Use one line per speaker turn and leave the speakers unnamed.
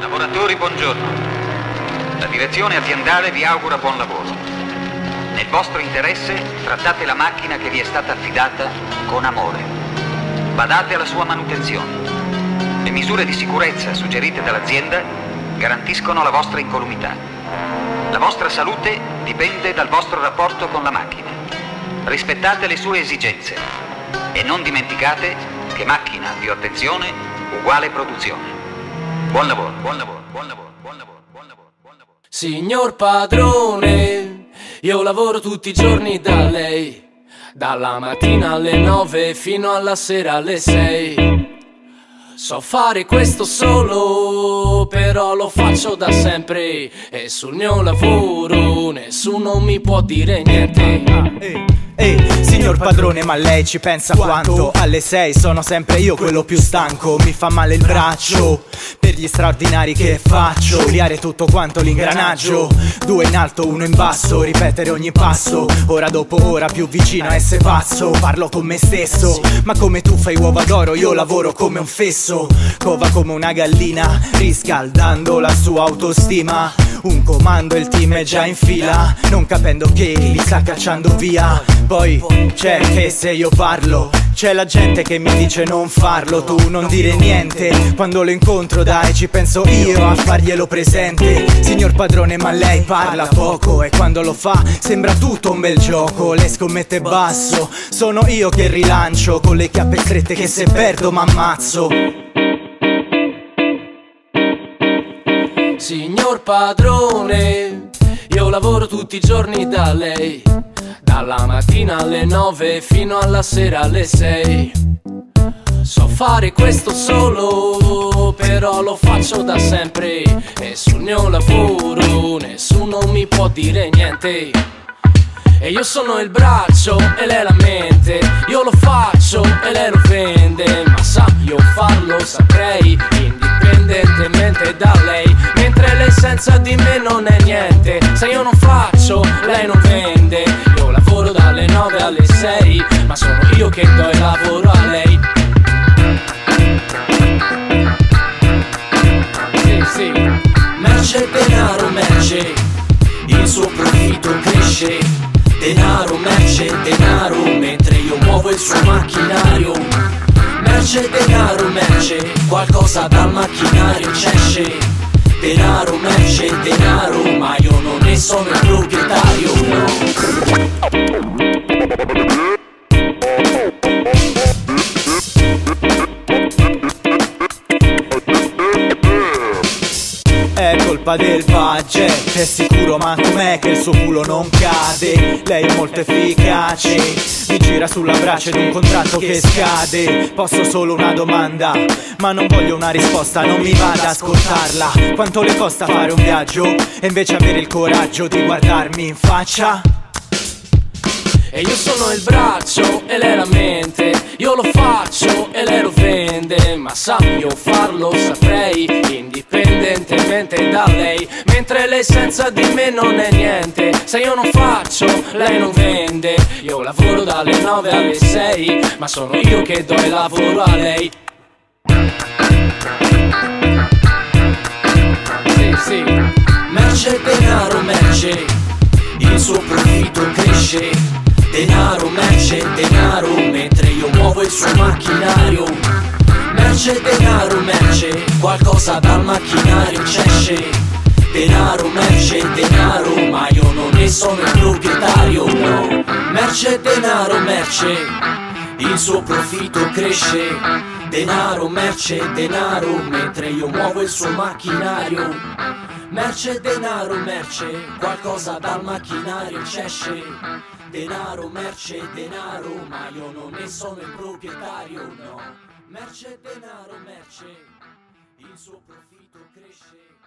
Lavoratori, buongiorno. La direzione aziendale vi augura buon lavoro. Nel vostro interesse trattate la macchina che vi è stata affidata con amore. Badate alla sua manutenzione. Le misure di sicurezza suggerite dall'azienda garantiscono la vostra incolumità. La vostra salute dipende dal vostro rapporto con la macchina. Rispettate le sue esigenze e non dimenticate che macchina più attenzione uguale produzione. Buon lavoro, buon lavoro, buon lavoro, buon lavoro, buon lavoro, buon lavoro.
Signor padrone, io lavoro tutti i giorni da lei, dalla mattina alle 9 fino alla sera alle 6. So fare questo solo, però lo faccio da sempre, e sul mio lavoro nessuno mi può dire niente.
Signor padrone, ma lei ci pensa quanto? Alle 6 sono sempre io quello più stanco. Mi fa male il braccio per gli straordinari che faccio. Odiare tutto quanto l'ingranaggio. 2 in alto, 1 in basso, ripetere ogni passo, ora dopo ora, più vicino a essere pazzo. Parlo con me stesso, ma come tu fai uova d'oro io lavoro come un fesso. Cova come una gallina, riscaldando la sua autostima. Un comando e il team è già in fila, non capendo che li sta cacciando via. Poi c'è che se io parlo c'è la gente che mi dice non farlo. Tu non dire niente, quando lo incontro dai ci penso io a farglielo presente. Signor padrone, ma lei parla poco e quando lo fa sembra tutto un bel gioco. Lei scommette basso, sono io che rilancio con le chiappe strette che se perdo m'ammazzo.
Signor padrone, io lavoro tutti i giorni da lei, dalla mattina alle 9 fino alla sera alle 6. So fare questo solo, però lo faccio da sempre, e sul mio lavoro nessuno mi può dire niente. E io sono il braccio e lei la mente, io lo faccio e lei lo vende, ma sa io farlo saprei, indipendentemente da lei, mentre lei senza di me non è niente. Se io non faccio, lei non vende. Io lavoro dalle 9 alle 6, ma sono io che do il lavoro a lei. Sì, sì. Merce, denaro, merce, il suo profitto cresce. Denaro, merce, denaro, mentre io muovo il suo macchinario. Merce, denaro, merce, qualcosa dal macchinario c'esce. Denaro, merce, denaro, ma io non ne sono il proprietario, no.
È colpa del budget, è sicuro, ma com'è che il suo culo non cade? Lei è molto efficace, mi gira sulla brace di un contratto che scade. Posso solo una domanda, ma non voglio una risposta, non mi vada ad ascoltarla. Quanto le costa fare un viaggio e invece avere il coraggio di guardarmi in faccia?
E io sono il braccio e lei la mente, io lo faccio e lei lo vende, ma sa io farlo saprei, indipendentemente da lei, mentre lei senza di me non è niente. Se io non faccio, lei non vende. Io lavoro dalle 9 alle 6, ma sono io che do il lavoro a lei. Sì, sì. Merce, denaro, merce, il suo profitto cresce. Denaro, merce, denaro, mentre io muovo il suo macchinario. Merce, denaro, merce, qualcosa dal macchinario c'esce. Denaro, merce, denaro, ma io non ne sono il proprietario, no. Merce, denaro, merce, il suo profitto cresce. Denaro, merce, denaro, mentre io muovo il suo macchinario. Merce, denaro, merce, qualcosa dal macchinario c'esce. Denaro, merce, denaro, ma io non ne sono il proprietario, no. Merce, denaro, merce, il suo profitto cresce.